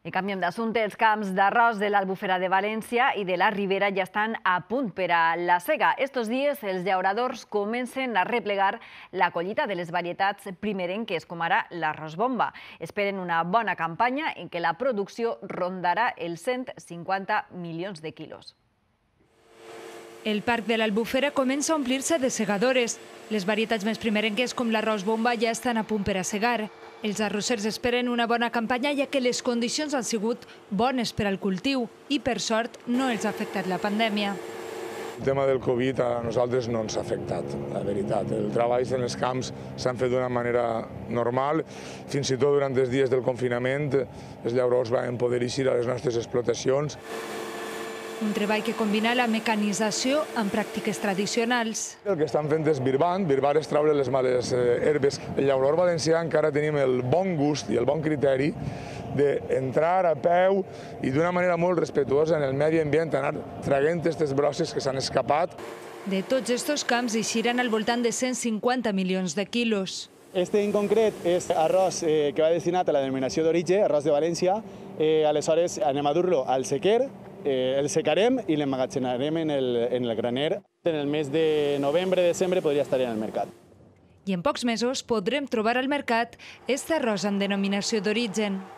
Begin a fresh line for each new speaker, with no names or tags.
I canviem d'assumpte. Els camps d'arròs de l'Albufera de València i de la Ribera ja estan a punt per a la sega. Estos dies els llauradors comencen a replegar la collita de les varietats primerenques, com ara l'arròs bomba. Esperen una bona campanya en què la producció rondarà els 150 milions de quilos.
El parc de l'Albufera comença a omplir-se de segadores. Les varietats més primerenques, com l'arròs bomba, ja estan a punt per a segar. Els arrossers esperen una bona campanya, ja que les condicions han sigut bones per al cultiu i, per sort, no els ha afectat la pandèmia.
El tema del Covid a nosaltres no ens ha afectat, la veritat. Els treballs en els camps s'han fet d'una manera normal. Fins i tot durant els dies del confinament els llauradors van poder eixir a les nostres explotacions.
Un treball que combina la mecanització amb pràctiques tradicionals.
El que estan fent és birbant. Birbar és treure les males herbes. El llaurador valencià encara tenim el bon gust i el bon criteri d'entrar a peu i d'una manera molt respectuosa en el medi ambient, anar traient aquestes brosses que s'han escapat.
De tots estos camps eixiran al voltant de 150 milions de quilos.
Este en concret és arròs que va destinat a la denominació d'origen, arròs de València. Aleshores anem a dur-lo al sequer, el secarem i l'emmagatzenarem en el graner. En el mes de novembre-desembre podria estar en el mercat.
I en pocs mesos podrem trobar al mercat este arròs amb denominació d'origen.